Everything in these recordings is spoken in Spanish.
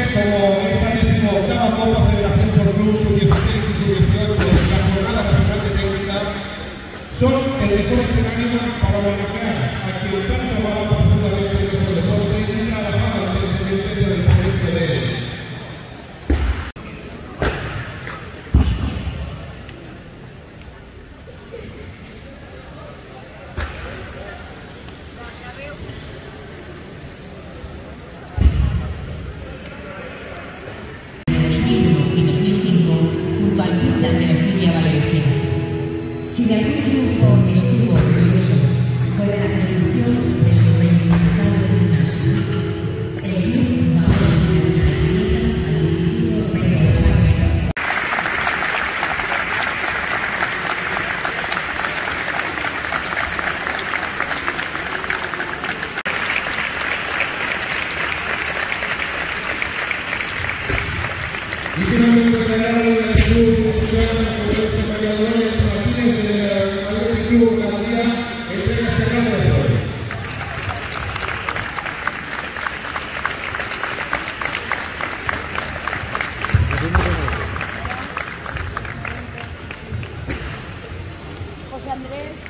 como esta 18ª Copa Federación por Club Sub-16 y Sub-18 y la Jornada Nacional de Técnica son el mejor escenario para homenajear a quien tanto amaba profundamente nuestro deporte y trabajaba intensamente por el fomento de él. Si de algún triunfo estuvo orgulloso, fue de la construcción de su reivindicado gimnasio, el club fundador desde la clínica al Instituto Rey de Jaime. Y finalmente ganador del club María Dolores Martínez del Athletic Club Gandía, entrega este ramo de flores. José Andrés.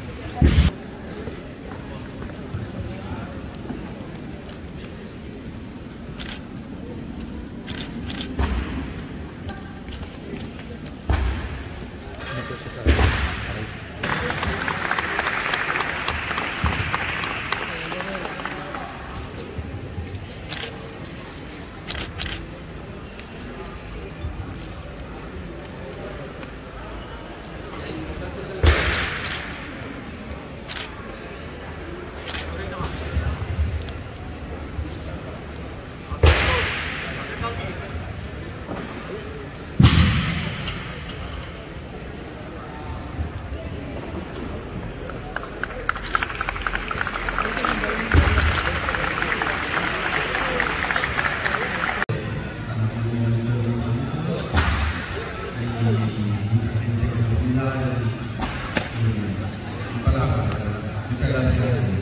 Muchas gracias.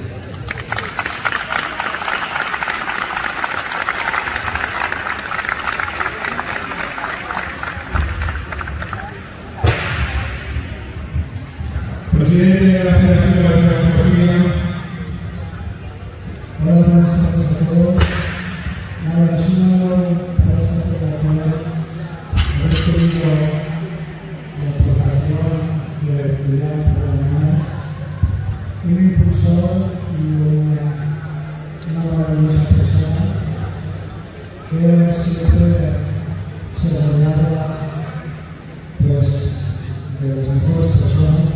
Presidente de la Federación de la Pedofilia. Hola, buenas tardes a todos. Nada, es un honor para esta federación haber tenido la aportación de Julián Pérez, un impulsor y una maravillosa persona que siempre se rodeaba pues, de las mejores personas.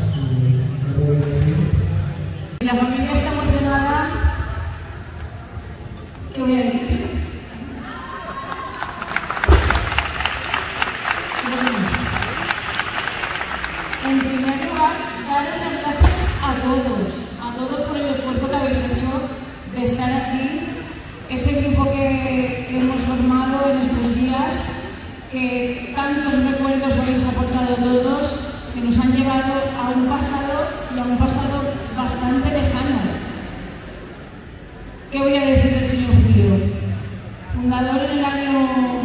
La familia está emocionada. ¿Qué voy a decir? En primer lugar, daros las gracias a todos por el esfuerzo que habéis hecho de estar aquí. Ese grupo que hemos formado en estos días, que tantos recuerdos habéis aportado todos, que nos han llevado a un pasado y a un pasado bastante lejano. ¿Qué voy a decir del señor Julio? Fundador en el año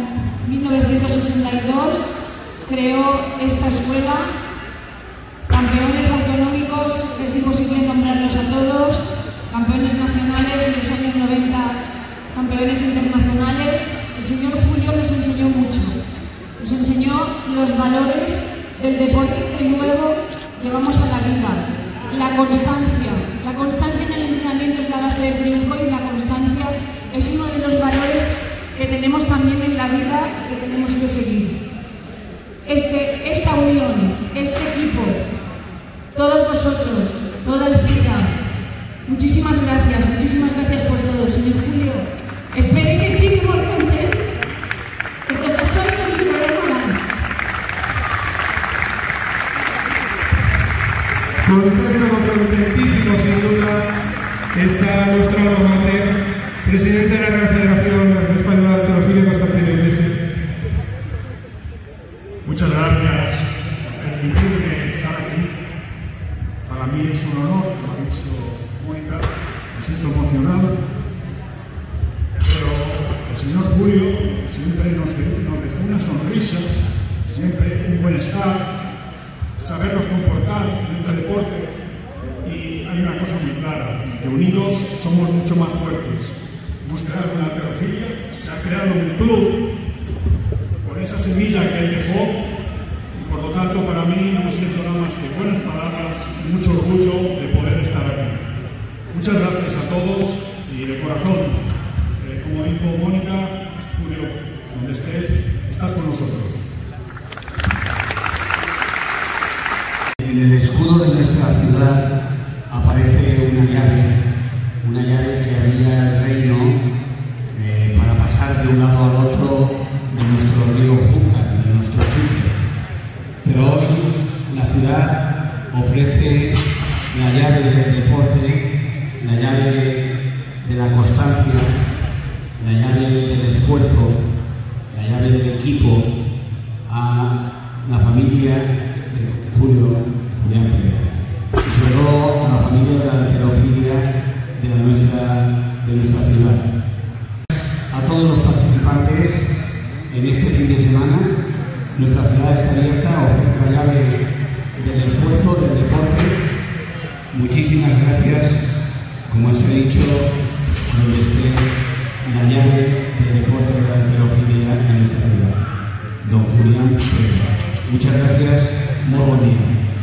1962, creó esta escuela, campeones autonómicos, es imposible nombrarlos a todos, campeones nacionales en los años 90, campeones internacionales. El señor Julio nos enseñó mucho, nos enseñó los valores del deporte que luego llevamos a la vida. La constancia en el entrenamiento es la base del triunfo y la constancia es uno de los valores que tenemos también en la vida y que tenemos que seguir. Esta unión, este equipo, todos vosotros, toda la ciudad, muchísimas gracias por todo, señor Julio. Espero que estéis muy contentos, porque yo soy de mi programa. Contentísimo, sin duda, está nuestro alma mater, presidente de la Real Federación Española de Pedofilia, Constantino Iglesias. Muchas gracias por permitirme estar aquí. Para mí es un honor, como ha dicho Mónica, me siento emocionado, pero el señor Julio siempre nos dejó una sonrisa, siempre un buen estar, sabernos comportar en este deporte. Y hay una cosa muy clara, que unidos somos mucho más fuertes. Hemos creado una halterofilia, se ha creado un club con esa semilla que él dejó, y por lo tanto para mí no me siento nada más que buenas palabras y mucho orgullo de poder estar aquí. Muchas gracias a todos y de corazón, como dijo Mónica, Julio, donde estés, estás con nosotros. En el escudo de nuestra ciudad aparece una llave que haría el reino para pasar de un lado al otro de nuestro río Júcar, de nuestro Chuque. Pero hoy la ciudad ofrece la llave del deporte, la llave de la constancia, la llave del esfuerzo, la llave del equipo a la familia de Julián Perea, y sobre todo a la familia de la halterofilia de nuestra ciudad. A todos los participantes en este fin de semana, nuestra ciudad está abierta, ofrece la llave del esfuerzo, del deporte. Muchísimas gracias, como os he dicho, donde esté la llave del deporte de la halterofilia en nuestra ciudad, don Julián Perea. Muchas gracias, muy buen día.